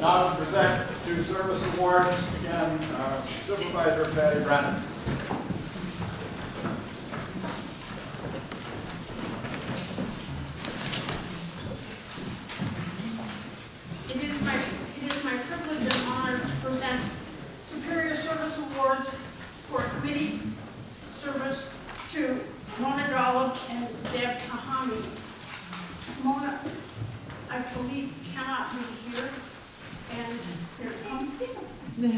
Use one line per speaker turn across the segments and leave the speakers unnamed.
Now to present two service awards, again, Supervisor Patty Brennan.
It is my privilege and honor to present Superior Service Awards for committee service to Mona Golub and Deb Tahami. Mona, I believe, cannot be here, and here comes Deb.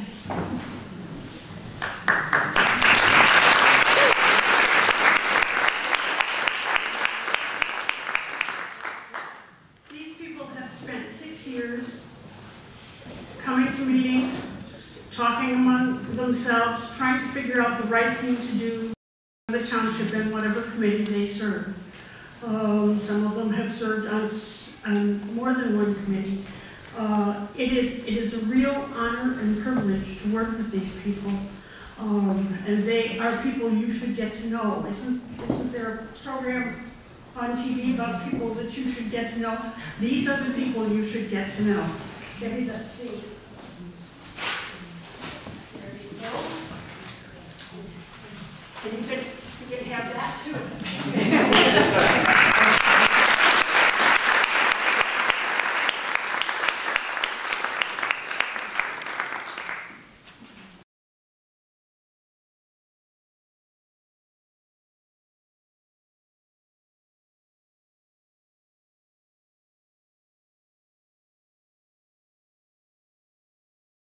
These people have spent 6 years coming to meetings, talking among themselves, trying to figure out the right thing to do for the township and whatever committee they serve. Some of them have served on more than one committee. It is a real honor and privilege to work with these people, and they are people you should get to know. Isn't there a program on TV about people that you should get to know? These are the people you should get to know. Debbie, let's see. There you go. And you can